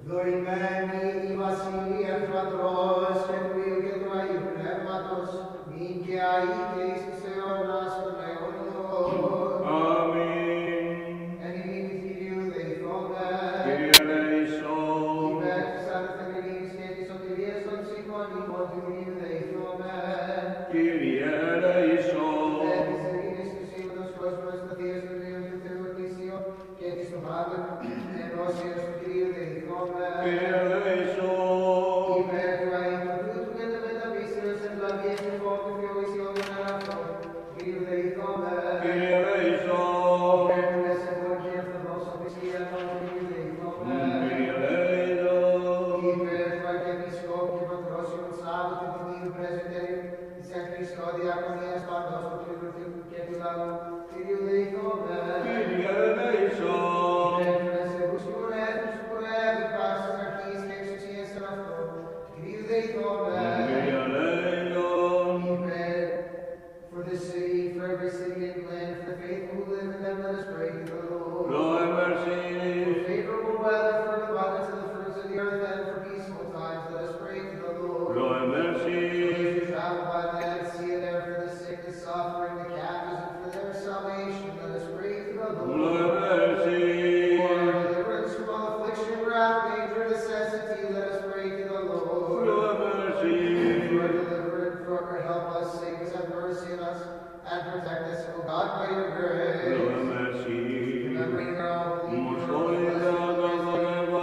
Δωρημένη η βασιλεία του Πατρός και του Υιού και του Αγίου Πνεύματος, νίκαια ή και εις τους αιώνας των αιώνων. Αμήν. Εν ημί της Κυρίου δεηθώμε. Κύριε ελέησον. Υπέρ της αληθινής και της σωτηρίας των ψυχών ημών του Κυρίου δεηθώμε. Κύριε ελέησον. Υπέρ της ειρήνης του σύμπαντος κόσμου, ασταθείας του Θεού και του Θεοτήσιου και της του Πάντων ενώσεως του Κυρίου δεηθώμε. Κύριε ελέησον. Υπέρ του αείμου τούτου και τα μεταπίστεως ευλαβίας και φόβου και wisιόντων αγαθών, Κυρίου δεηθώμε. Κύριε ελέησον. Υπέρ του μεσαιών και ορθοδόξων χριστιανών, Κυρίου δεηθώμε. Κύριε ελέησον. Υπέρ του Αρχιεπισκόπου και Πατρόσιου Σάββατου του Νίου Πρεσβυτερίου της Εν Χριστώ Διακονίας παντός του Τριωτικού και του λαού, Κυρίου δεηθώμε. Κύριε ελέησον. Υπέρ του μεσαιούς και προέδρους του Προέδρου πάσης αρχής και εξουσίας εν αυτό, Κυρίου δεηθώμε. Κύριε ελέησον. Amen. For the city, for every city and land, for the faithful who live in them, let us pray to the Lord. Lord, mercy. For favorable weather, for an abundance of the fruits of the earth, and for peaceful times, let us pray to the Lord. Lord, mercy. For those who travel by land, sea, and air, for the sick, the suffering, the captives, and for their salvation, let us pray to the Lord. Lord, mercy. For deliverance from all affliction, wrath, danger, necessity, let us pray to the Lord. Lord, mercy. For deliverance, for help us, save us, have mercy on us, and protect us, O God, by your grace. Lord, mercy. Remembering our holy Most holy God of forever.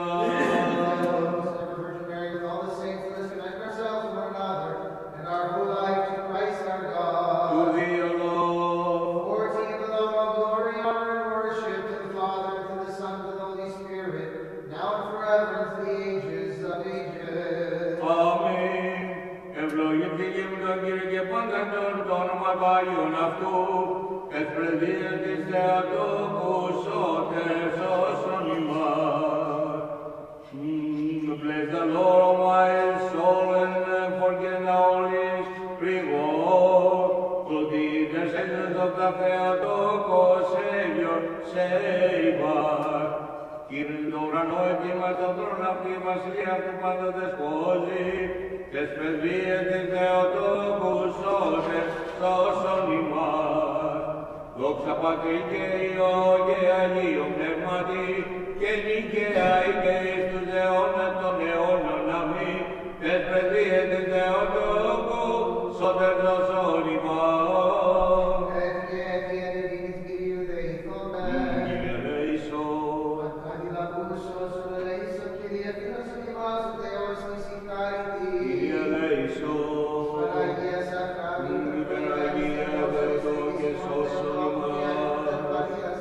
Ever Virgin Mary, with all the saints, let us unite ourselves to one another, and our whole life to Christ our To God. thee alone. For to you belong all glory, honor, and worship, to the Father, and to the Son, and to the Holy Spirit, now and forever, and to the ages of ages. Αμήν. Ευλογηθεί και με τον Κύριο και πάντων το όνομα του Αγίων αυτού, εκ πρεσβείας της Θεοτόκου σώτερ σώσον ημάς. Bless the Lord, my soul, and forget all his reward. To thee, the sentence of the Theotokos, Savior, save us. Κύριε το ουρανό ετοίμας τον τρόνο αυτή η βασιλεία του πάντα δεσπόζει, τες πρεσβείες της Θεοτόκου σώσε, σώσον ημάς. Δόξα Πατρί και Υιό και Αγίο Πνεύματι, και νικαία και εις τους αιώνας των αιώνων αμήν, τες πρεσβείες της Θεοτόκου σώτερ σώσον ημάς. Κύριε ελέησον. Κύριε ελέησον. Υπεραγία Χριστό και σώσον ημάς.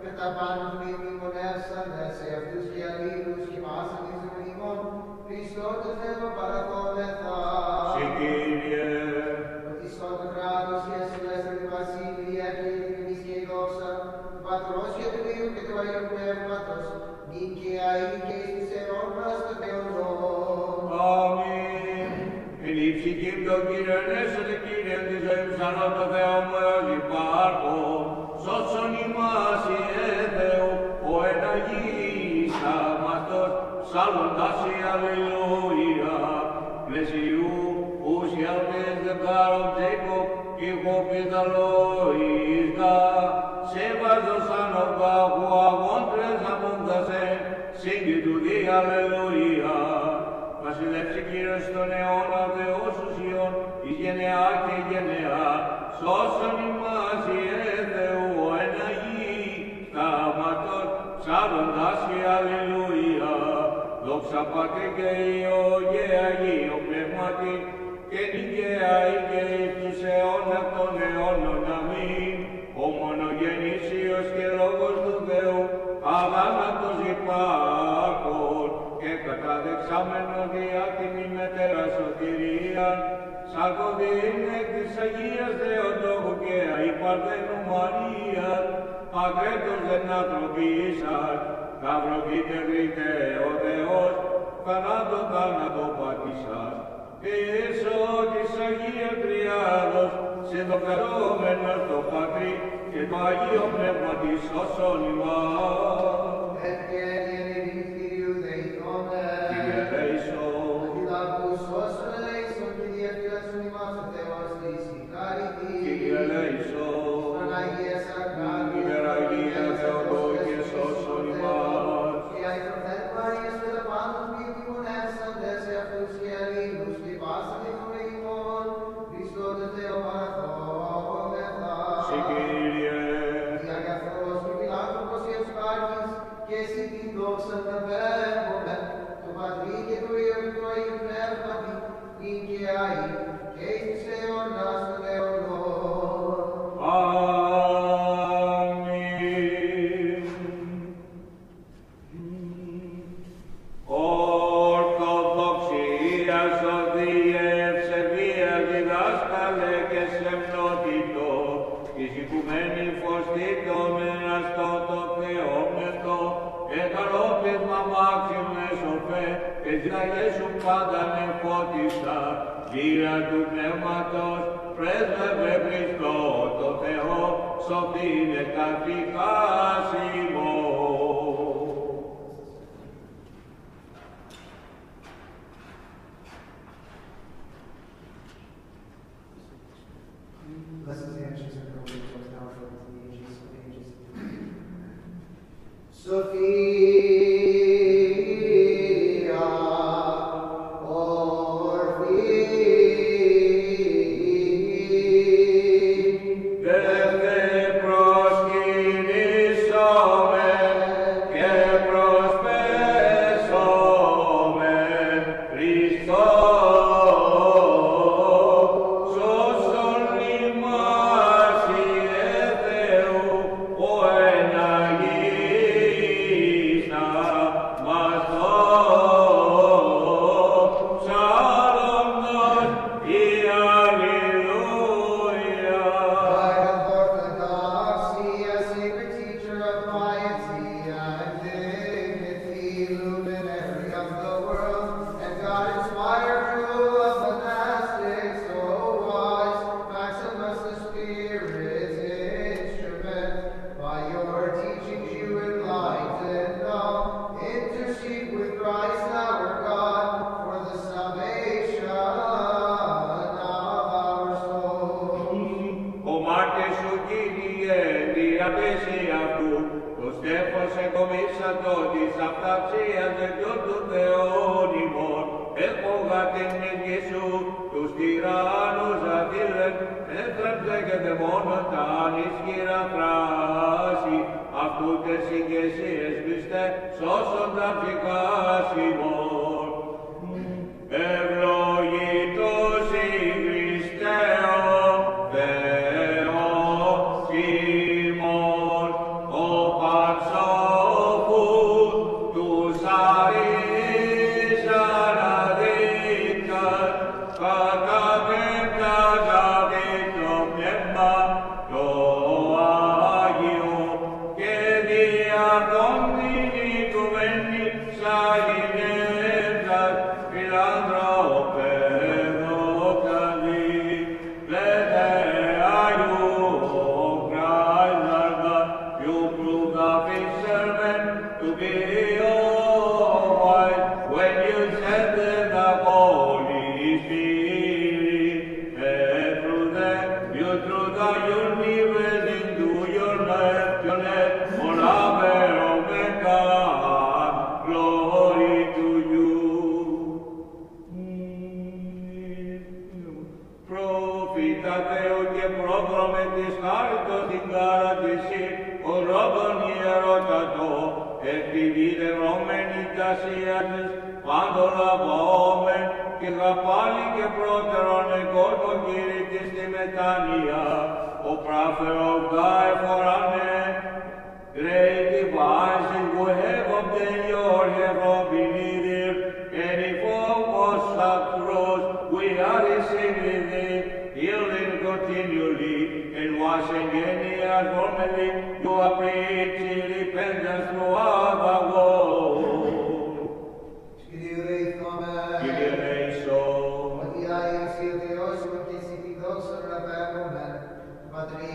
Συ Κύριε. Ότι κράτος και ασυλέστερη βασίλεια και η τιμή και η δόξα του Πατρός και του Υιού και του Αγίου Πνεύματος, νίκαια ή και εις τους αιώνας των αιώνων. Αμήν. Εν η ψυχή μου τον Κύριο ενέσονται Κύριε της ζωής ψανώ το Θεό μου έως υπάρχω. Σώσον ημάς Ιε Θεού, ο εν Αγίης αμαστός, ψάλλοντας η Αλληλούια. Πλαισιού ουσιαλτές δεκάρων Jacob, ηχοπιδαλόης God. Σέβαζος ανωπά που αγόντρες αμόντασεν, σύγκη του δι Αλληλούια. Βασιλεύσει Κύριος των αιώνα Θεός ουσιών, εις γενεά και γενεά. Σώσον ημάς Ιε Θεού, ο εν Αγίης θαυματός, ψάλλοντας η Αλληλούια. Δόξα Πατρί και Υιό και Αγίο Πνεύματι, και νικαία ή και εις τους αιώνας των αιώνων αμήν. Ο μονογενής Υιός και Λόγος του Θεού, αγάνατος υπάρχων, και καταδεξάμενος διά την ημετέρα σωτηρίαν, σαρκωδήν εκ της Αγίας Θεοτόκου και αϊπαρθένου Μαρίας, αγρέτος δεν ανθρωπίσας, καυροκείτε γρήτε ο Θεός, θανάτο θάνατο πατήσας. Και έσω της Αγίας Τριάδος, σε δοκαρώμενος το Πατρί και το Αγίο Πνεύμα της σώσον ημάς. Ευκαιρία Κυρίου δεηθώμε. δόξα να βέμουμε, το Πατρί και του Υιού και του Αγίου Πνεύματι, νυν και αεί, και εις της αιώνας των αιώνων. Αμήν. Ορθοδοξία σωδιεύσε βία διδάσκαλε και σεμνότητο, εις οικουμένη φωστήτων εναστό το θεόμνευτο, εκαρόπισμα Μάξιμε σοφέ, και ζηταγέσου πάντα νεφώτιστα, γύρα του πνεύματος, πρέσβευε Χριστό το Θεό, σωθήνε καθηκάσιμο. Blessed is the answers and holy was now for the ages of ages. Sophia,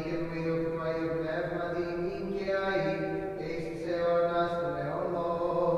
Πνεύματι, νυν και αεί, και εις της αιώνας των αιώνων.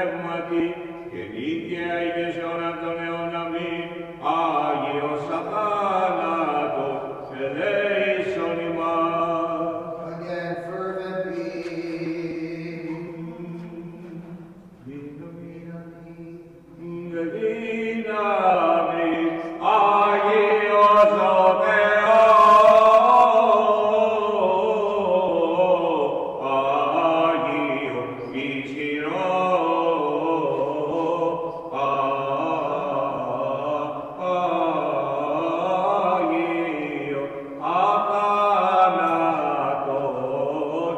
πνεύματι και νίκαια εις αιώναν των αιώνα μην, Άγιος αθάνατος, ελέησον ημάς. Again, fervently. Δύναμις, Άγιος ο Θεός, Άγιο ισχυρό, Άγιο αθάνατος,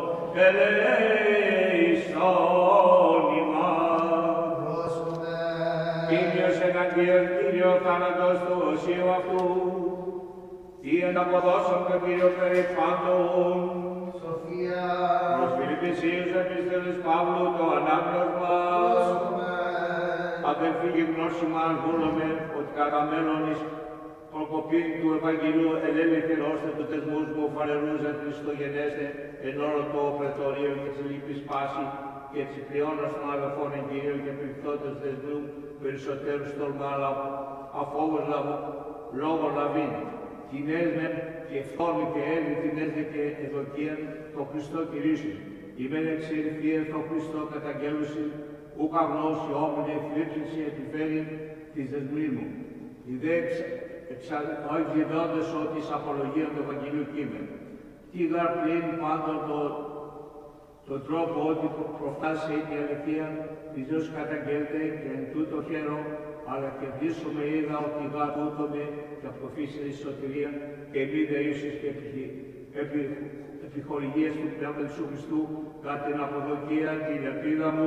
ελέησον ημάς. Κύριος εναντίον Κύριο θάνατος του οσίου αυτού, τι εναποδώσον το Κύριο περί πάντων. Σοφία. Προς Φιλιππισίους επιστολής Παύλου το ανάγνωσμα. Αδελφοί γυμνώσιμα δούλομαι ότι κατά μέλλον εις προκοπή του Ευαγγελίου ελέληφεν ώστε του θεσμούς μου φανερούζαν Χριστογενέστε εν όρο το πρετορείο και της λύπης πάση και της πλειώνας των αδελφών εν Κυρίω και πληκτώτες θεσμού περισσότερους τολμά αφόβος λόγω λαβήν. Κοινές μεν και φθόρμη και έλλη την έλθε και εδοκία το Χριστό κηρύσσουν. Ημέν εξελιχθείες το Χριστό καταγγέλουσιν, ούκ αγνώσει όμοινε θλίψηση επιφέρει της δεσμής μου. Οι δε εξαγγελώντες ότι εις απολογία του Ευαγγελίου κείμεν. Τι γαρ πλήν πάντων τον τρόπο ότι προφτάσει η αληθεία της Θεός καταγγέλτε και εν τούτο χαίρο, αλλά και δύσομαι είδα ότι γα τούτο με και αποφύσει η σωτηρία και μη δεήσεις και επιχορηγίες του Πνεύματος του Χριστού κατά την αποδοκία και την ελπίδα μου.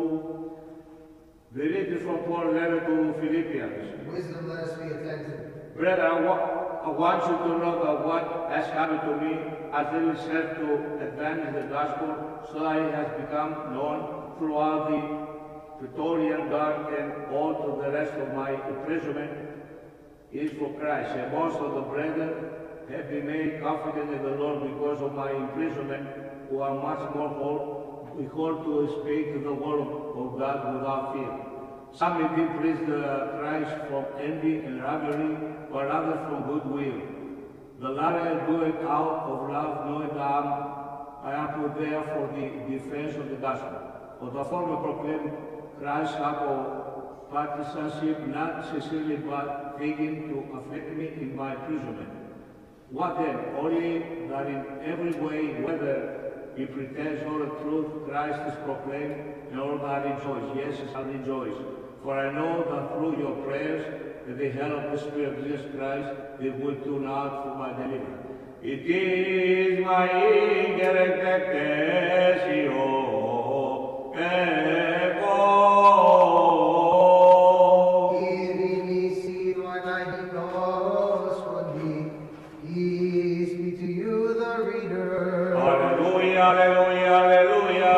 The reading from Paul letter to Philippians. Wisdom, let us be attentive. Brethren, I want you to know that what has happened to me has really served to advance the gospel, so that it has become known throughout the Praetorian Guard and all to the rest of my imprisonment is for Christ. And most of the brethren have been made confident in the Lord because of my imprisonment, who are much more behold to speak the word of God without fear. Some may be pleased Christ from envy and rivalry, but others from goodwill. The latter do it out of love, knowing that I am put there for the defense of the gospel. For the former proclaim Christ out of partisanship, not sincerely, but thinking to afflict me in my imprisonment. What then? Only that in every way, whether he pretends or the truth, Christ is proclaimed, and all that rejoice. Yes, I rejoice. For I know that through your prayers and the help of the Spirit of Jesus Christ, they will turn out for my deliverance. It is my eager expectation, Peace be to you, the reader. Hallelujah, hallelujah, hallelujah.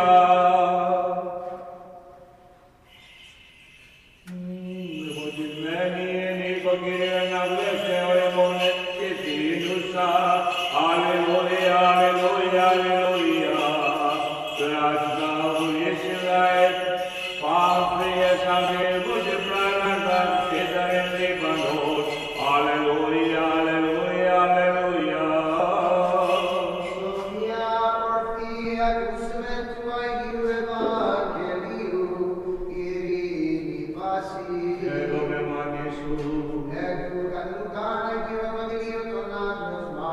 Ευλογισμένη εν οίκο Κύριε να βλέψε ορεμόνε και τίνουσα. Αλληλούια, αλληλούια, αλληλούια. Κράστα βουλής Ισραήλ, παύριες αμφίρμους και πράγματα και τα εν Λιβανόν. Αλληλούια, αλληλούια, αλληλούια. Σοφία ορθή ακούσμε του Αγίου Ευαγγελίου, ειρήνη πάση. Εγώ με μάτι σου. Εκ του Λουκάν Αγίου Ευαγγελίου των άγνωσμα,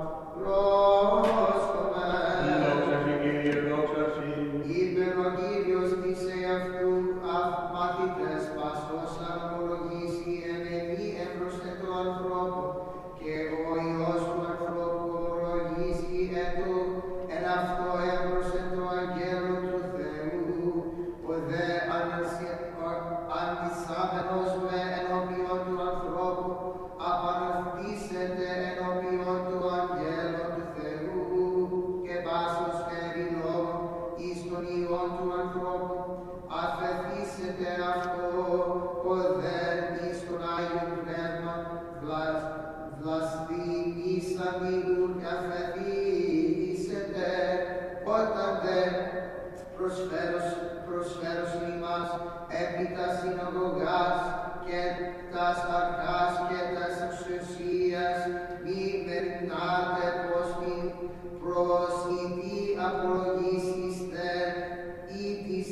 πρόσκομε. Δόξα σε Κύριε, δόξα σε. Είπεν ο Κύριος της εαυτού μαθητές πάσος ανομολογήσει εν εμεί εμπροσθεν του ανθρώπου, και ο Υιός του ανθρώπου ομολογήσει εν αυτό εμπροσθεν του αγγέλου του Θεού, ο δε αντισάμενος με ενώπιον του ανθρώπου, απαναυτίσεται ενώπιον του αγγέλου του Θεού, και πάσος φέρει λόγο εις τον Υιόν του ανθρώπου, αφεθήσεται αυτό, ο δε εις τον Άγιον Πνεύμα, βλασθημίσαν ήγουν και αφεθήσεται, όταν δε προσφέρος ημάς, επί τας συναγωγάς και τας αρχάς και τας εξουσίας, μη μεριμνάτε πως μη προσιτή απολογίσιστε ή της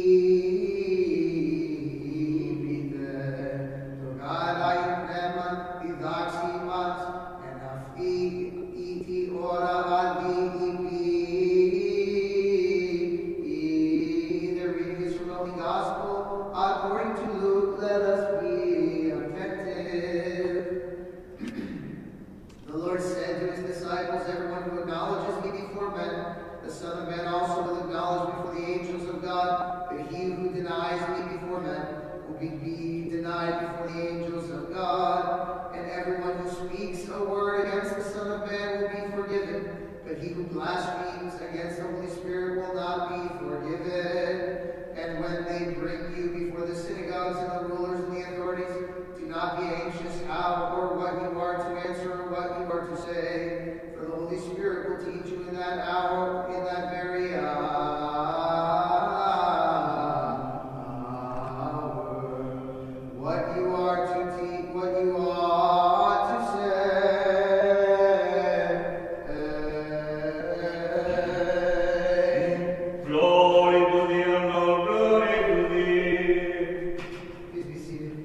ήπητε. Το γάλα η πνεύμα διδάξει ημάς, εν αυτή ή τη ώρα αντί Gospel according to Luke. Let us be attentive. The Lord said to his disciples, everyone who acknowledges me before men, the Son of Man also will acknowledge before the angels of God. But he who denies me before men will be denied before the angels of God. And everyone who speaks a word against the Son of Man will be forgiven. But he who blasphemes against the Holy Spirit will not be forgiven. And when they bring you before the synagogues and the rulers and the authorities, do not be anxious how or what you are to answer or what you are to say, for the Holy Spirit will teach you in that hour, in that very hour, what you are to teach, what you ought to say. Glory to thee, O Lord, glory to thee. Please be seated.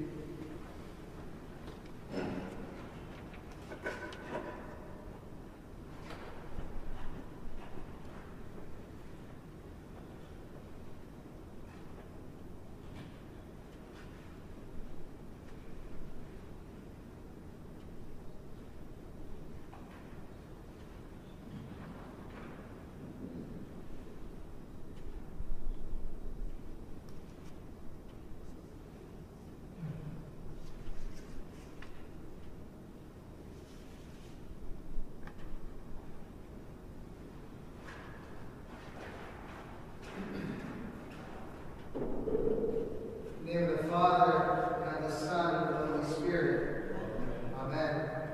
In the name of the Father, and the Son, and the Holy Spirit. Amen.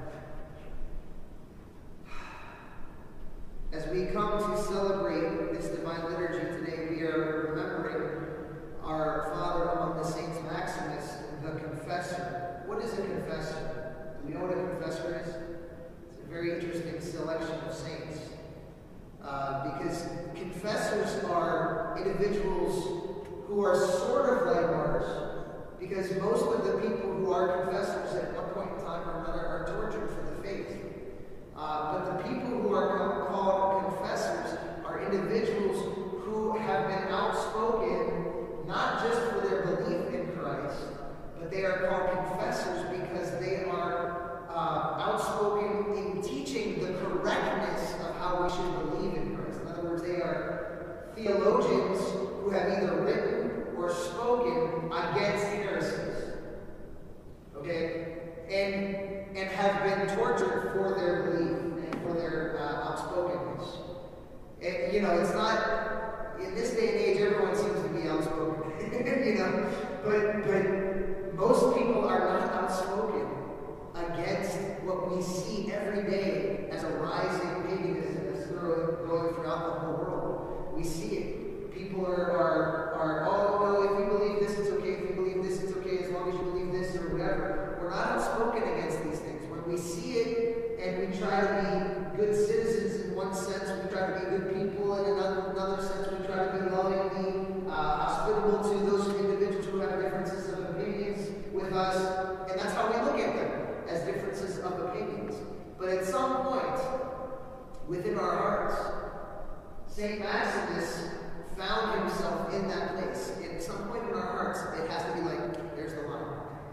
As we come to celebrate this divine liturgy today, we are remembering our Father among the saints, Maximus, the Confessor. What is a confessor? Do we know what a confessor is? It's a very interesting selection of saints. Because confessors are individuals who are sort of like martyrs, because most of the people who are confessors at one point in time or another are tortured for the faith. But the people who are called confessors are individuals who have been outspoken not just for their belief in Christ, but they are called confessors because they are outspoken in teaching the correctness of how we should believe in Christ. In other words, they are theologians who have either written or spoken against heresies, okay, and have been tortured for their belief and for their outspokenness. And, you know, it's not, in this day and age, everyone seems to be outspoken, you know, but most people are not outspoken against what we see every day as a rising paganism that's growing throughout the whole world. We see it. People are oh no, if you believe this, it's okay. If you believe this, it's okay. As long as you believe this or whatever. We're not outspoken against these things. When we see it and we try to be good citizens in one sense, we try to be good people, and in another sense, we try to be lovingly hospitable to those individuals who have differences of opinions with us, and that's how we look at them, as differences of opinions. But at some point within our hearts, St. Maximus found himself in that place. At some point in our hearts, it has to be like, there's the line.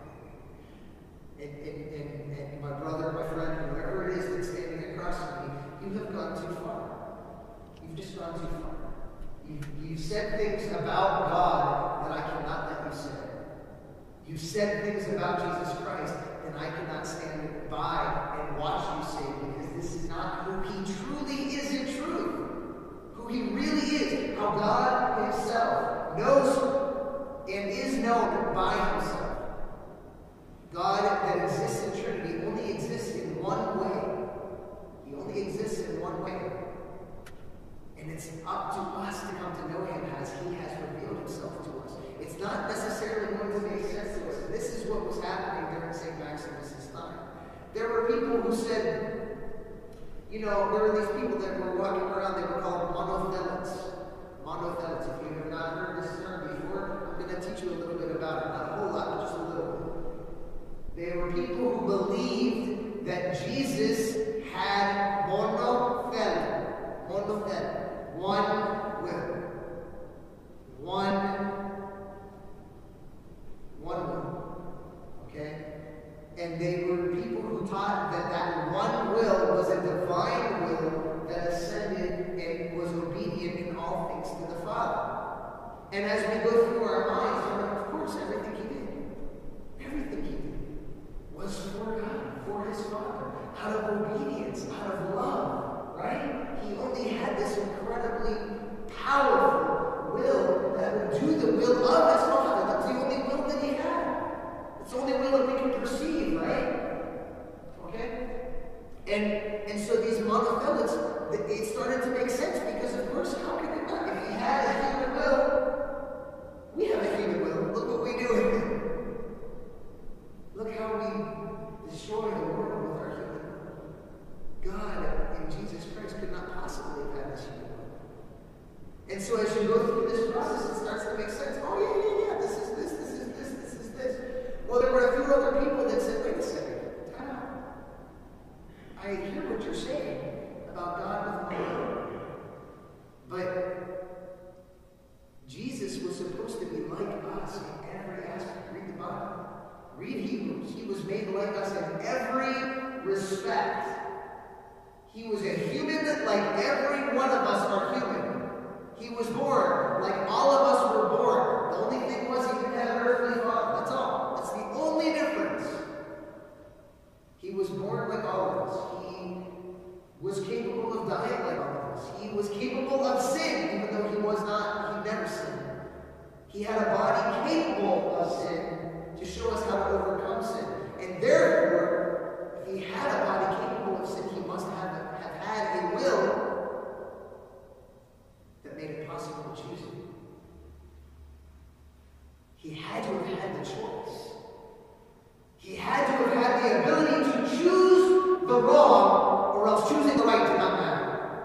And my brother, my friend, whoever it is that's standing across from me, you have gone too far. You've just gone too far. You've said things about God that I cannot let you say. You've said things about Jesus Christ that I cannot stand by and watch you say, because this is not who he truly is in truth. Who he really is, how God himself knows and is known by himself. God that exists in Trinity only exists in one way. He only exists in one way. And it's up to us to come to know him as he has revealed himself what was happening during St. Maximus' time. There were people who said, you know, there were these people that were walking around, they were called monothelites. Monothelites. If you have not heard this term before, I'm going to teach you a little bit about it. Not a whole lot, but just a little bit. They were people who believed that Jesus had monothel. Monothel. One will. One will. Okay? And they were people who taught that that one will was a divine will that ascended and was obedient in all things to the Father. And as we go through our minds, of course, everything he did was for God, for his Father, out of obedience, out of love, right? He only had this incredibly powerful will that would do the will of his Father. That's the only will that he had. It's the only will that we can perceive, right? Okay? And so these monothelites, it started to make sense because, of course, how could it not? If he had a human will, we have a human will. Look what we do with it. Look how we destroy the world with our human will. God in Jesus Christ could not possibly have had this human will. And so as you go through this process, it starts to make sense. Oh, yeah, this is this. Well, there were a few other people that said, wait a second, time out. I hear what you're saying about God with the will. But Jesus was supposed to be like us in every aspect. Read the Bible. Read Hebrews. He was made like us in every respect. He was a human like every one of us are human. He was born like all of us were born. The only thing was he didn't have an earthly father. That's all. That's the only difference. He was born like all of us. He was capable of dying like all of us. He was capable of sin, even though he never sinned. He had a body capable of sin to show us how to overcome sin. And therefore, if he had a body capable of sin, he must have had a will that made it possible to choose him. He had to have had the choice. He had to have had the ability to choose the wrong, or else choosing the right did not matter.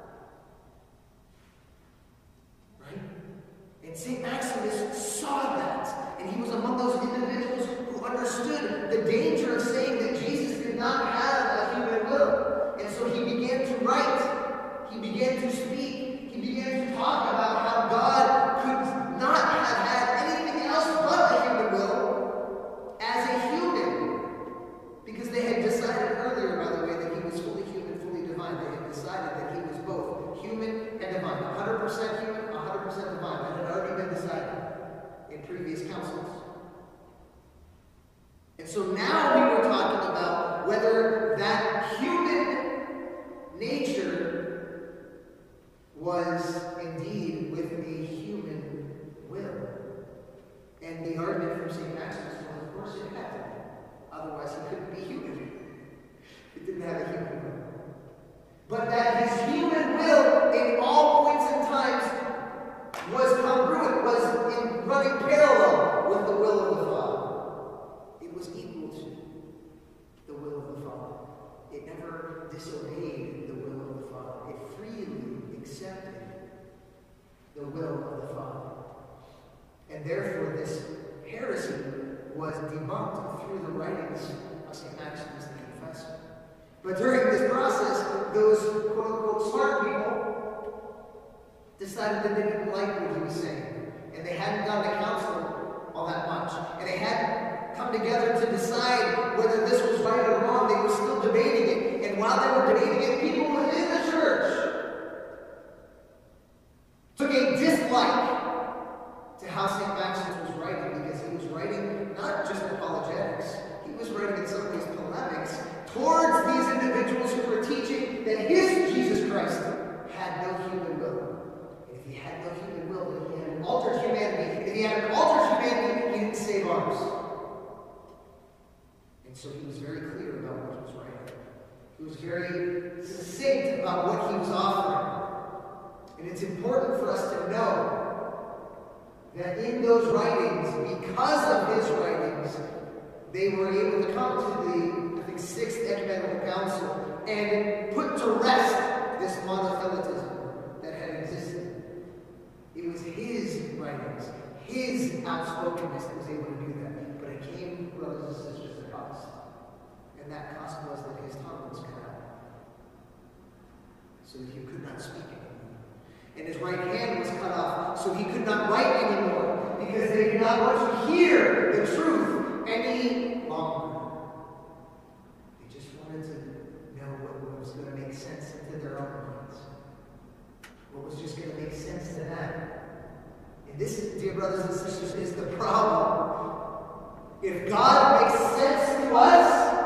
Right? And St. Maximus saw that, and he was among those individuals who understood the danger of saying that Jesus did not have a human will. And so he began to write, he began to speak, he began to talk about how God could not have had anything else but a human will as a human. Because they had decided earlier, by the way, that he was fully human, fully divine. They had decided that he was both human and divine. 100% human, 100% divine. That had already been decided in previous councils. And so now we were talking about whether that human nature was indeed with a human will. And the argument from St. Maximus was, of course, it had to be. Otherwise, he couldn't be human. He didn't have a human will. But that his human will, in all points and times, was congruent, was in running parallel with the will of the Father. It was equal to the will of the Father. It never disobeyed the will of the Father. It freely accepted the will of the Father. And therefore, this heresy was debunked through the writings of St. Maximus the Confessor. But during this process, those quote-unquote smart people decided that they didn't like what he was saying. And they hadn't gone to council all that much. And they hadn't come together to decide whether this was right or wrong. They were still debating it. And while they were debating it, people within the church took a dislike to how St. Maximus was writing, because he was writing not just apologetics, he was writing in some ways polemics towards these individuals who were teaching that his Jesus Christ had no human will. And if he had no human will, then he had an altered humanity. If he had an altered humanity, he didn't save ours. And so he was very clear about what he was writing. He was very succinct about what he was offering. And it's important for us to know that in those writings, because of his writings, they were able to come to the, I think, 6th Ecumenical Council and put to rest this monothelitism that had existed. It was his writings, his outspokenness that was able to do that. But it came, brothers and sisters, at a cost. And that cost was that his tongue was cut out, so that he could not speak anymore. And his right hand was cut off, so he could not write anymore, because they did not want to hear the truth any longer. They just wanted to know what was going to make sense into their own minds. What was just going to make sense to them. And this, dear brothers and sisters, is the problem. If God makes sense to us,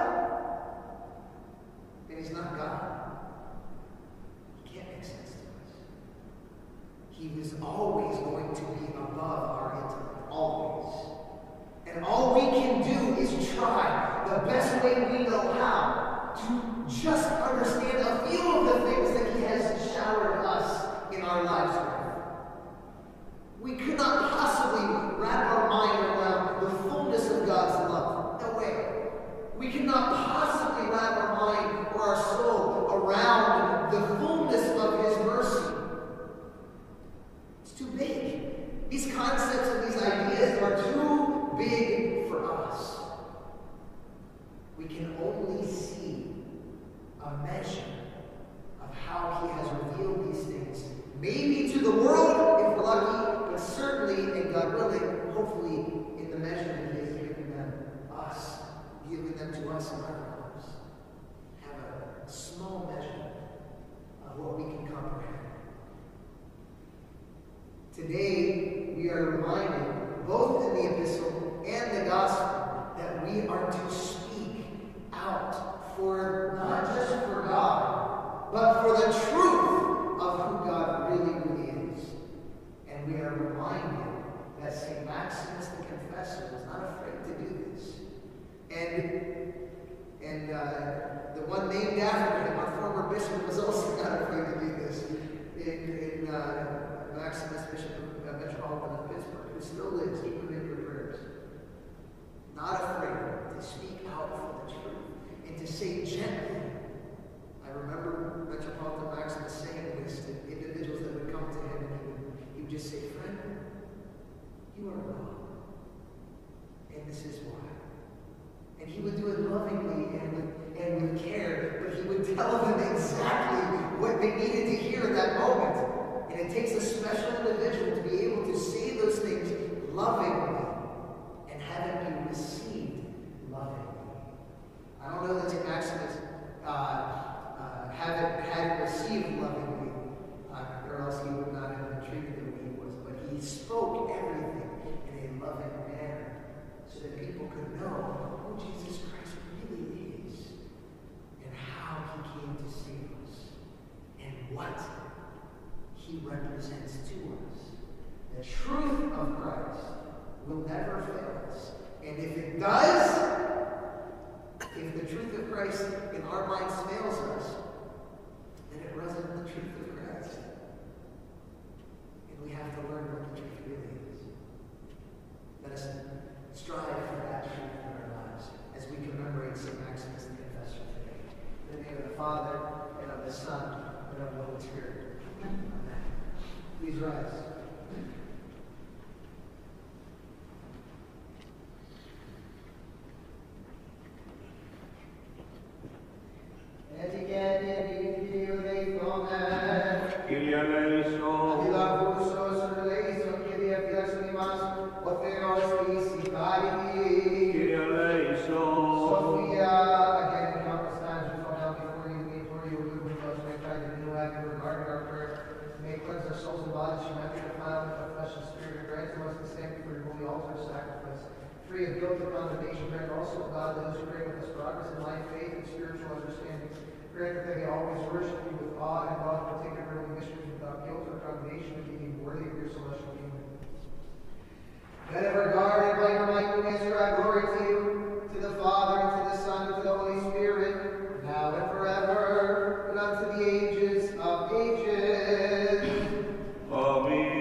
then he's not God. He can't make sense to us. He was always going to be above our intellect. Always. And all we can do is try the best way we know how to just understand a few of the things that he has showered us in our lives with. We could not possibly wrap our mind around the fullness of God's love. No way. We cannot possibly wrap our mind or our soul around the fullness of his mercy. It's too big. These concepts and these ideas are too big for us. We can only see a measure of how he has revealed these things. Maybe to the world, if we're lucky, but certainly, and God willing, hopefully, in the measure that he has given them us, giving them to us in our lives. Have a small measure of what we can comprehend. Today, we are reminded, both in the epistle and the gospel, that we are to speak out for, not just for God, but for the truth of who God really, really is. And we are reminded that St. Maximus the Confessor was not afraid to do this. And the one named after him, our former bishop, was also not afraid to do this. In Maximus, Bishop of Metropolitan of Pittsburgh, who still lives, keep him in your prayers. Not afraid to speak out for the truth and to say gently. I remember Metropolitan Maximus saying this to individuals that would come to him, and he would just say, "Friend, you are wrong, and this is why." And he would do it lovingly and with care, but he would tell them exactly what they needed to hear at that moment. And it takes a special individual to be able to say those things lovingly and have it be received lovingly. I don't know that St. Maximus had it received lovingly, or else he would not have been treated the way he was. But he spoke everything in a loving manner so that people could know who Jesus Christ really is and how he came to save us and what he represents to us. The truth of Christ will never fail us. And if it does, if the truth of Christ in our minds fails us, then it wasn't the truth of Christ. And we have to learn what the truth really is. Let us strive for that truth in our lives as we commemorate St. Maximus the Confessor today. In the name of the Father, and of the Son, and of the Holy Spirit. Amen. Please rise. Free of guilt and condemnation, grant also God those who pray with us progress in life, faith, and spiritual understanding. Grant that they may always worship you with awe and love, particularly mysteries without guilt or condemnation, and being worthy of your celestial kingdom. Let ever guard and light your might and ascribe glory to you, to the Father, and to the Son, and to the Holy Spirit, now and forever, and unto the ages of ages. Amen.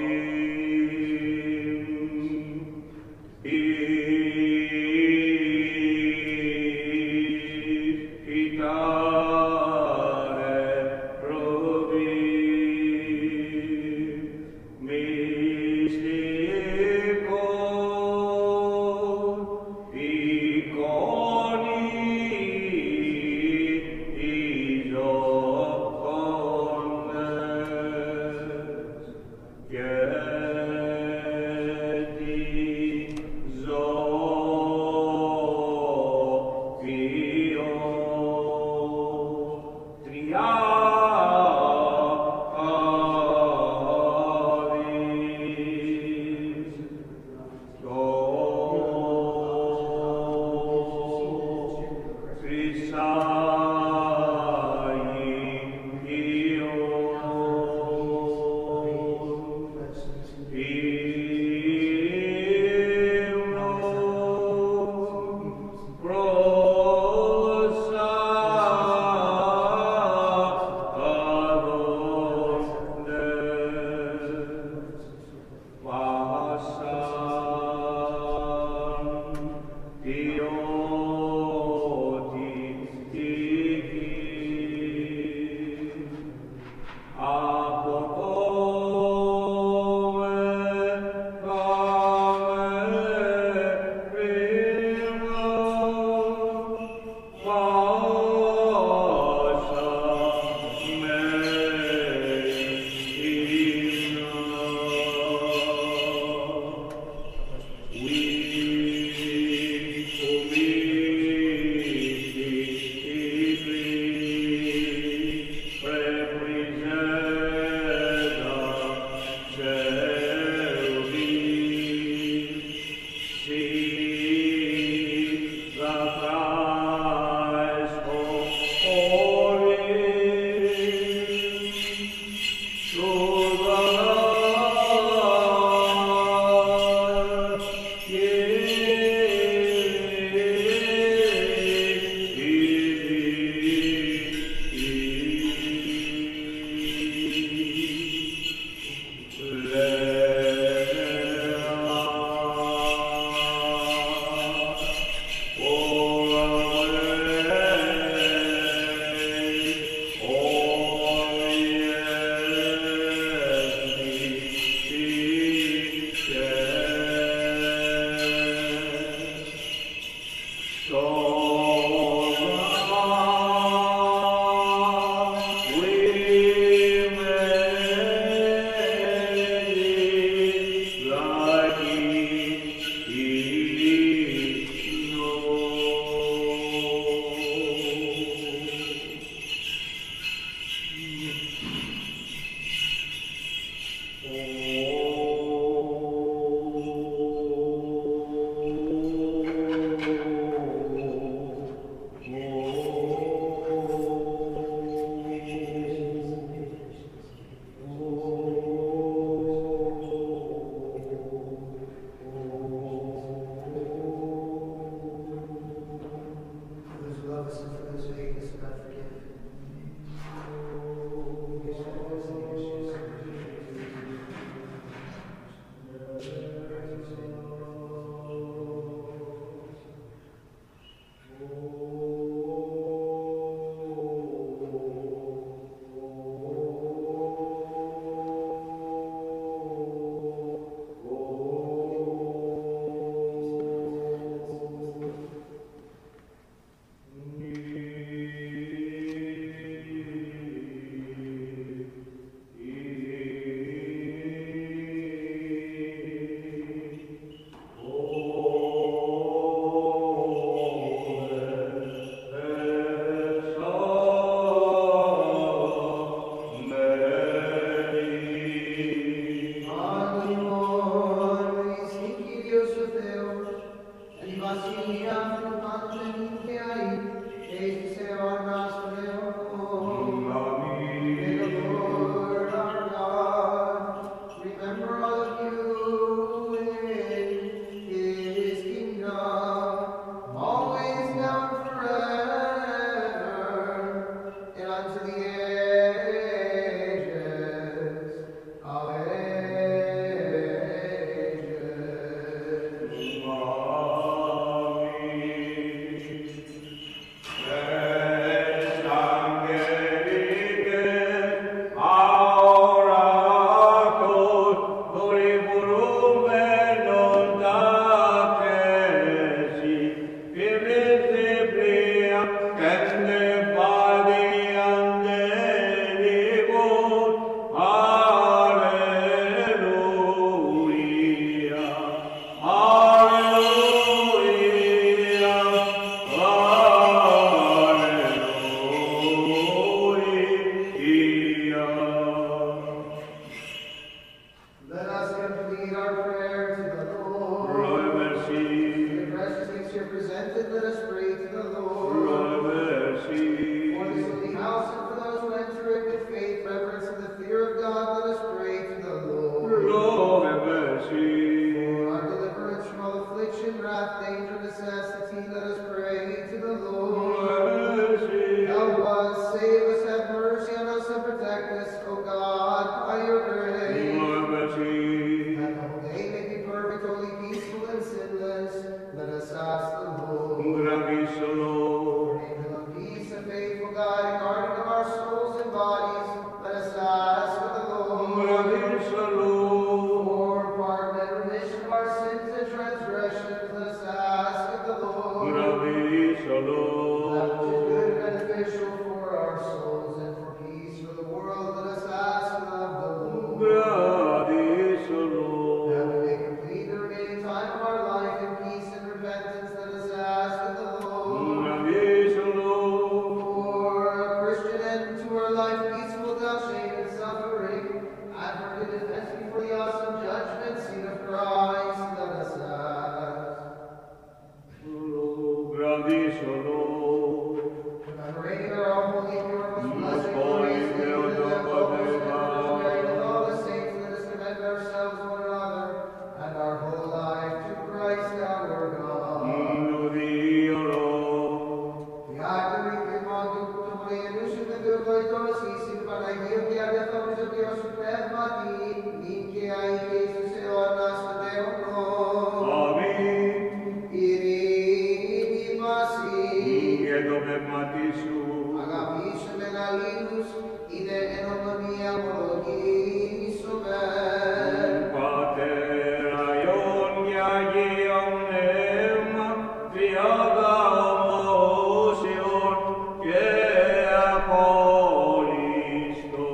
Time of our life in peace and repentance, let us ask of the Lord. παραδείσολο. Commemorating our all holy and pure, most Most blessed, holy glorious, and Theotokos, Mary, with all the saints, let us commend ourselves one another and our whole life to Christ our God. Ινωδίωρο. Διάκρι και μόνο του Μωριενούσου με το ευλογητός ήσυν Παναγίου και αγαθόν στο Θεό σου πνεύματι, νυν και αεί και εις τους αιώνας των αιώνων. Αμήν. Ειρήνη πάση. Και το πνεύματί σου. Αγαπήσου μεγαλύνους, είναι εν ομονία μονογήσομεν. Πατέρ Αγιών και Αγίων Πνεύμα, Τριάδα ομόσιον και απόλυστο.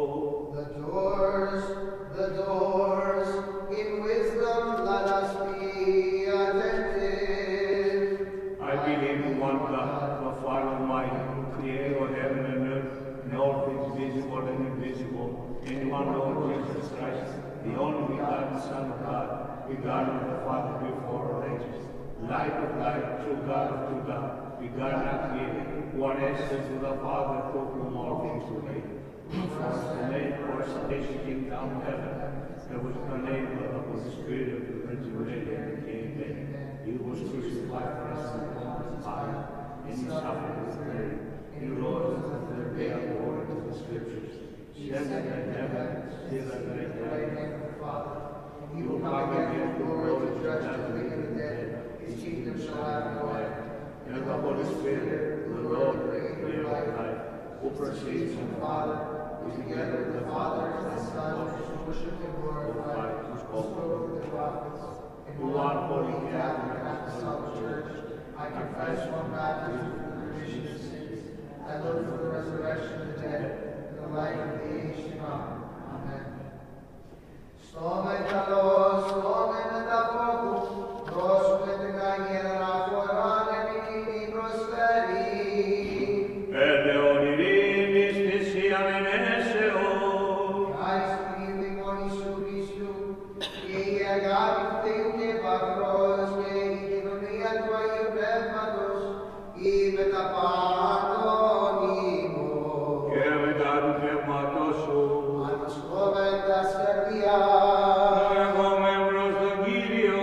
The doors, in wisdom let us be attentive. I believe in one God, the Father Almighty, creator of heaven and earth, and all things visible and invisible, in one Lord Jesus Christ, the only begotten Son of God, begotten of the Father before all ages, light of light, true God of true God, begotten not created, one essence with the Father, through whom all things were made. For the name for salvation came down from heaven, there was no name but of the Spirit of the Virgin Mary and became man. He was crucified for us in the Pontius Pilate, and he suffered and was buried. He rose on the third day according to the Scriptures. He ascended in heaven, still at the right hand of the Father. He will come again with glory to judge the living and the dead. His kingdom shall have no end. And the Holy Spirit, the Lord, the Creator of life, who proceeds from the Father, who together with the Father and the Son, worship and glorify, who spoke with the prophets, and who one holy Catholic Catholic Apostolic Church, I confess one baptism for the remission of sins. I look for the resurrection of the dead and the life of the age to come. Amen. Στόμε καλός, στόμε μεταπόκου, πρόσωπε την Αγία αναφοράν εμείνη προσφέρει. Πέντε ονειρήνης θυσίαν ενέσεως. Άριστον η μνήμη σου Χριστού, και η αγάπη του Θεού και παθρός και η κοινωνία του Αγίου Πνεύματος, η μετά πάντων ημών. Και μετά του πνεύματός σου. Ανασκόμεν τας καρδιάς, Έρχομαι προς τον Κύριο.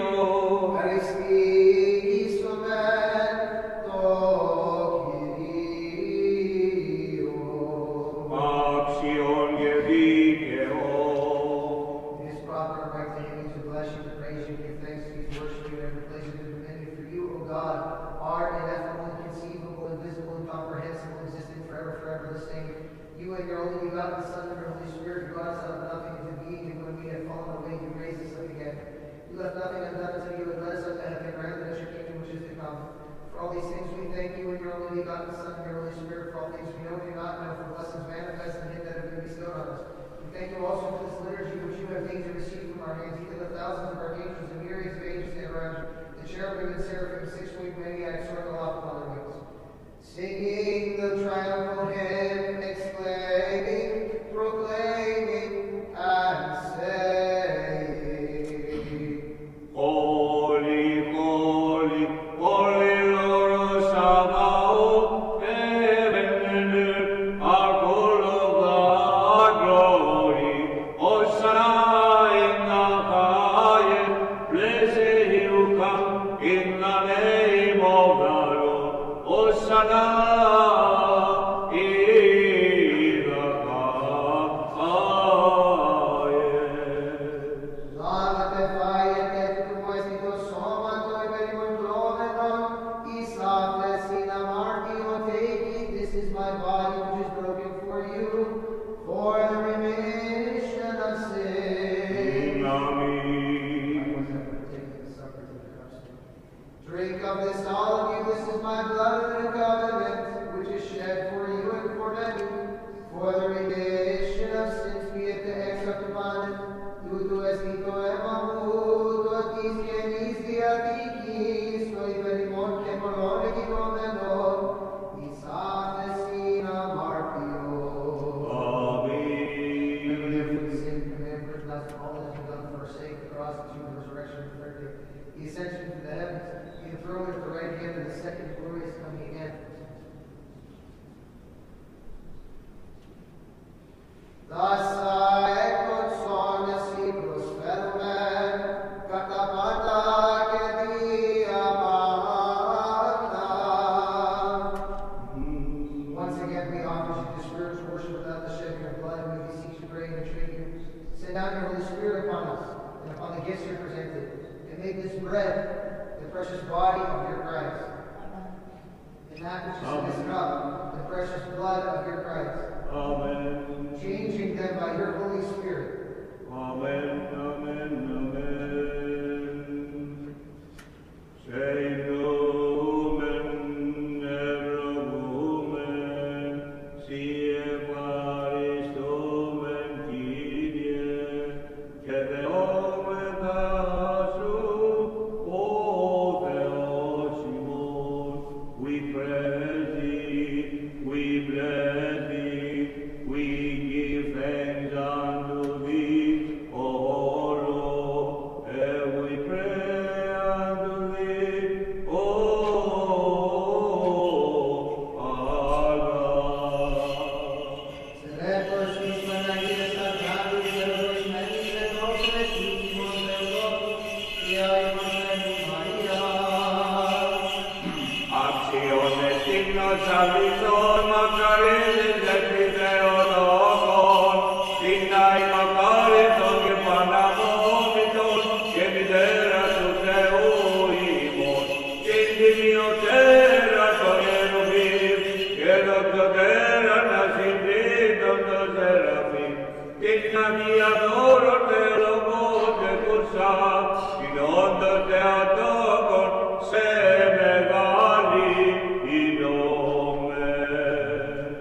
ευχαριστήσομεν το Κυρίο. Άξιον και δίκαιος. It is proper and right to him to bless you, to praise you, give thanks to you, to worship you in every place and dominion. For you, O God, are ineffable, inconceivable, invisible, incomprehensible, existing forever, forever the same. You and your only begotten Son and your Holy Spirit, who brought us out of nothing into being, and when we had fallen away, you raised us up again. You left nothing undone until you had led us up to heaven and granted us your kingdom which is to come. For all these things we thank you and your only begotten Son and your Holy Spirit, for all things we know and do not know, for blessings manifest and hidden that have been bestowed on us. We thank you also for this liturgy which you have deigned to receive from our hands, even the thousands of archangels and myriads of angels stand around you, the cherubim and seraphim, six-winged maniacs soaring aloft upon their wings. Singing the triumphal hymn, exclaiming, proclaiming, and saying, Holy, holy, holy Lord Sabaoth, heaven and earth are full of thy glory. Hosanna in the highest, blessed he who comes in the name of the Lord. Hosanna in the highest. Λάβετε φάιετε του ποεστικό σώματο υπερημοντρώμενον, εις αυτές in αμάρτιο taking, this is my body which is broken for you, for the remission of sin. Amen. Drink of this, all of you, this is my blood of the new covenant, which is shed for you and for many, for the remission of sins, be it the ex octopanen, tutu estito emamu, totis genis diatikis, to iberimon και πολλών εκεινόμενων, εις αυτές in αμάρτιο. Remember not all that you've done for our sake, the cross, the tomb, the resurrection, the third day, the ascension to the heavens, the throne at the right hand of the second glorious coming again. Once again, we offer you this spiritual worship without the shedding of blood, and we beseech you, pray, and entreat you. Send down your Holy Spirit upon us, and upon the gifts here presented, and make this bread the precious body of your Christ, and that which is in this cup the precious blood of your Christ. Amen. Changing them by your Holy Spirit. Amen, amen, amen. Say nomen eromen, sie Christomen Kyrie, que deomen dasu, o Theosimon, we praise thee, we bless thee, we give thanks unto thee, O Lord, and we pray unto thee, O our God. Acciones dignos salison, Macarides et Theotokon, digna y Macariton que panavomiton, que midera su Theoimon, indimio terra sonerubim, que doctodera nasididon do serafim, digna mi adoro teologos de cursa, in ondo Theotokon, se megali in omen.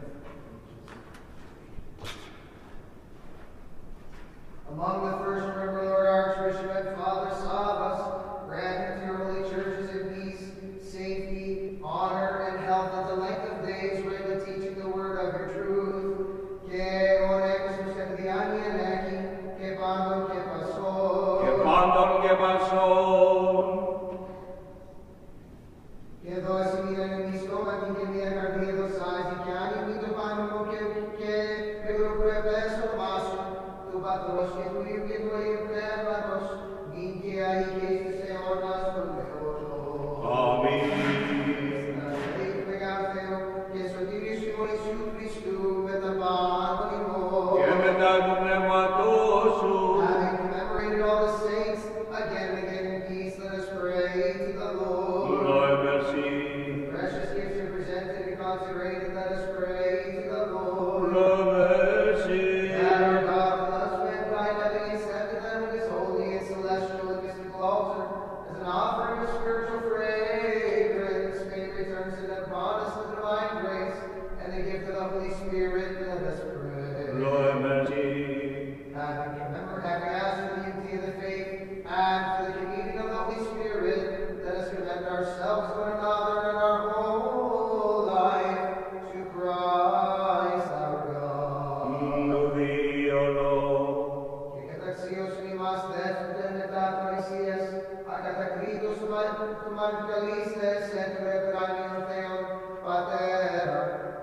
Among the first, remember Lord Archbishop and Father Savas, grant him to your holy churches in peace, safety, honor, and health, and the length of days, regularly teaching the word of your truth. Que oremos usted anaki, que pandon que pasó. Que pandon que pasó. Que dos mira en mi estómago, que me cardido sais, y que animi do pano que pelo prepeso maso, tu patros que tu preparos, y que hay que se ornas con mejor. Amen. Que sotirissimo Iisus Christus, et abandonimo. Que me da pneumatosu. Having commemorated all the saints, again and again in peace, let us pray to the Lord. Lord, mercy. Precious gifts are presented and consecrated, let us pray to the Lord. Lord, mercy. That our God loves mankind, having accepted them in his holy and celestial and mystical altar, as an offering of spiritual fragrance, may return to them upon us the divine grace, and the gift of the Holy Spirit, let us pray. Lord, mercy. Having asked for the unity of the faith, and for the communion of the Holy Spirit, let us commend ourselves to one another and our whole life to Christ our God. To thee, O Lord. Que cataxios unimas deften et atorisias, a cataclitos humanicalistes et rebranium Theon, Patera,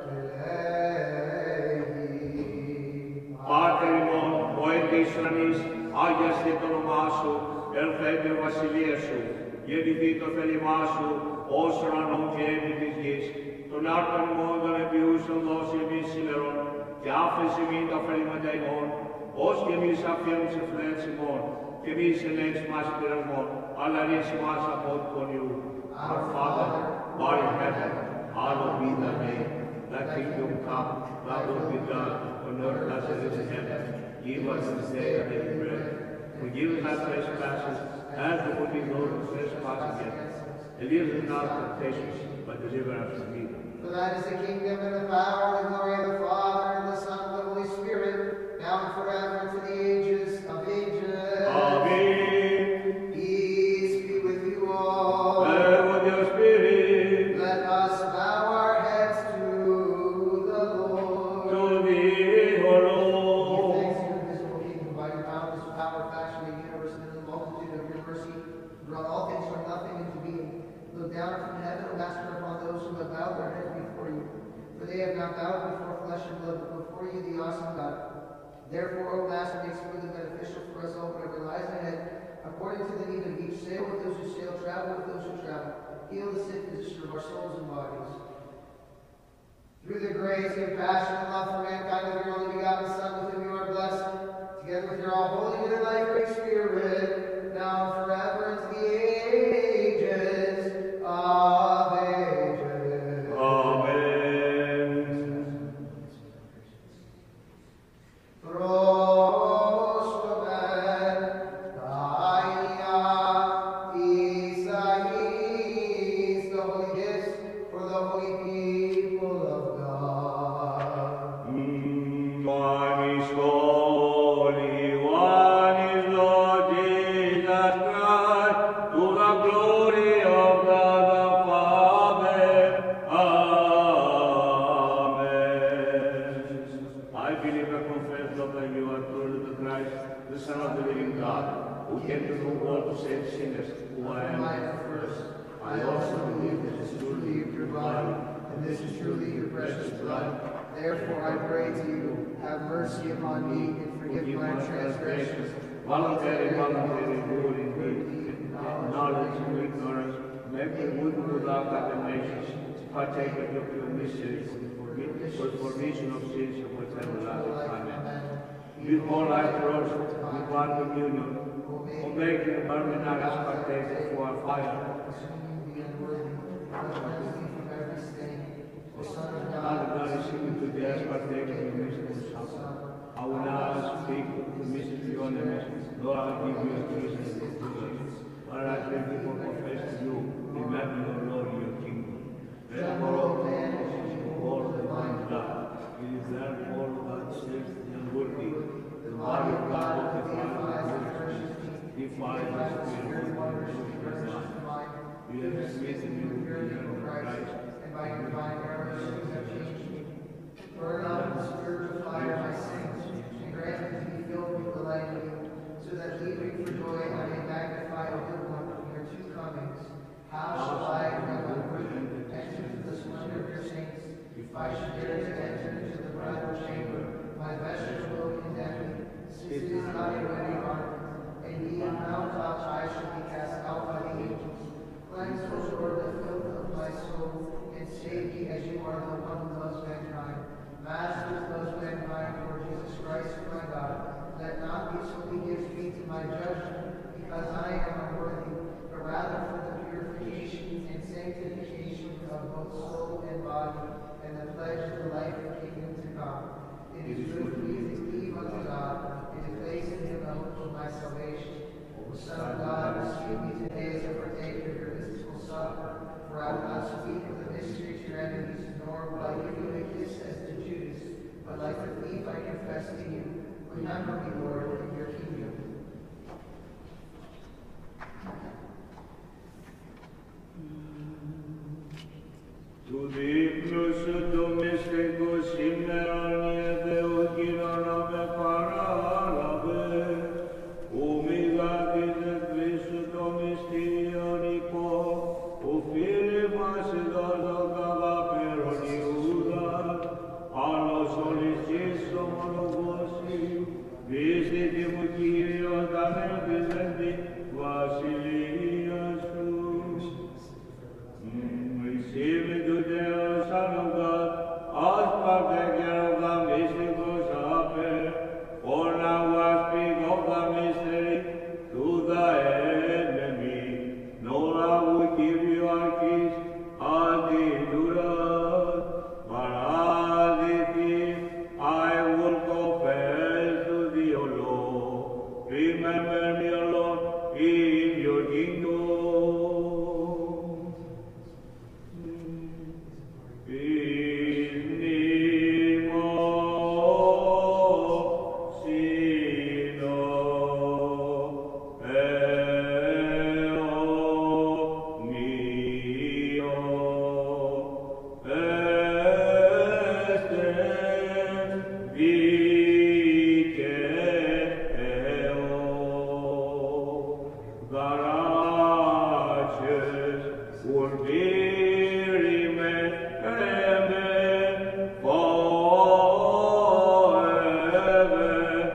Kelei. Πάτερ ποέτης ουρανής, άγιαστε το όνομά σου, ελθέντε βασιλεία σου, γεννηθεί το θέλημά σου, ως ουρανόν και επί της γης. Τον άρτον ημών των επιούσεων δώσει εμείς σήμερον, και άφεση μην τα ωφελήματα ημών, ως και εμείς αφιέρουν σε φλέτς ημών, και εμείς ελέγξ μας πειρασμών, αλλά ρίξει μας από του πονιού. Our Father, who art in heaven, hallowed be thy name. Thy kingdom come, thy will be done, on earth as it is in heaven. Give us this day our daily bread. Forgive us our trespasses, as we forgive those who trespass against us. And lead us not into temptation, but deliver us from evil. For that is the kingdom and the power and the glory of the Father and the Son and the Holy Spirit, now and forever and to the ages of ages. Amen. Peace be with you all. And with your spirit. Let us bow our heads to the Lord. To thee, O Lord. Give thanks to your invisible kingdom by your boundless power, fashion the universe, and in the multitude of your mercy, brought all things from nothing into being. Look down from heaven, O Therefore, O Master, make smooth and beneficial for us all whatever lies ahead, according to the need of each. Sail with those who sail, travel with those who travel. Heal the sick position of our souls and bodies. Through the grace, compassion, and love for mankind of your only begotten Son, with whom you are blessed, together with your all holy and life-giving Spirit, now and forever into the ages of ages. Amen. Therefore I pray to you, have mercy upon me and forgive my transgressions, voluntary, good in deed, knowledge and ignorance, make me good without condemnation, partake of your mystery, for formation of sins and with everlasting life. Amen. Before I approach with one communion, who make the burning us partake of our fire. God is seeking to the us partake of your mystery. I will now speak the mystery of your name. Lord, I give you a grace and good. But I pray before confess to you, remember your Lord in your kingdom. Therefore, all the divine blood, it is therefore that saves the unworthy, the body of God defies the church, defies the spirit of God. You have smitten me with the year of Christ, and by your divine mercy you have changed me. Burn out with spiritual fire my sins, and grant me to be filled with the light of you, so that leaping for joy I may magnify the good one in your two comings. How shall I, who am unworthy, enter into the splendor of your saints? If I should dare to enter into the bridal chamber, my vesture will condemn me, since it is not a wedding garment, and ye in Mount up I shall be cast out by the angels. Cleanse, O Lord, the filth of my soul, and save me as you are the one who loves mankind. Master who loves mankind, Lord Jesus Christ, my God, let not these holy gifts be to my judgment, because I am unworthy, but rather for the purification and sanctification of both soul and body, and the pledge of the life of kingdom to God. It is good for me to cleave unto God, and to place in him the hope of my salvation. O Son of God, receive me today as a partaker of your mystical supper, for I will not speak of the mystery to your enemies, nor will I give you a kiss as to Judas, but like the thief I confess to you, remember me, Lord, in your kingdom. Tu diplus domesticus immerania Deo ginana me paralabe, umigatis et Christus domestionico, o fili pasidas agava peroni Iuda, anno solis homologosi, visitimu Kyrios danetis et Vasilias tu. Receive into the Son of God, as partaker of the mystical supper, for now I speak of the mystery to the enemy, nor I will give you a kiss as the Judas, but as the thief I will confess to thee, O Lord. Remember me, O Lord, in your kingdom. Forever.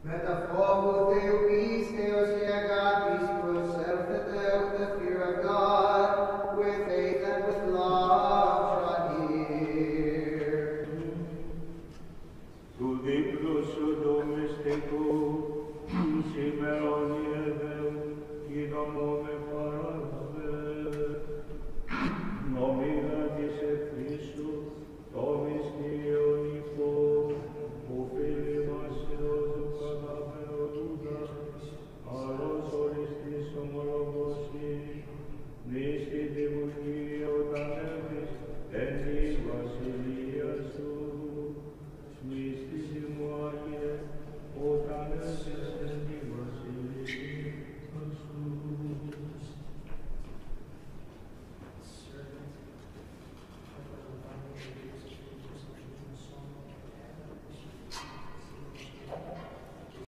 Meta fovul Teu pisteos et agapis yourself with the fear of God, with faith and with love draw near. Tu diplos domestico, Simeoni Eveu, Idon nome parasve, nomina dice Christus, Domis Dionico, o fili Macedos, Cadavero Duda, Alos oristis homologosi, Nisti divulgio tanevis, Eni Vasilia su, Nisti dimuaie, O tanevis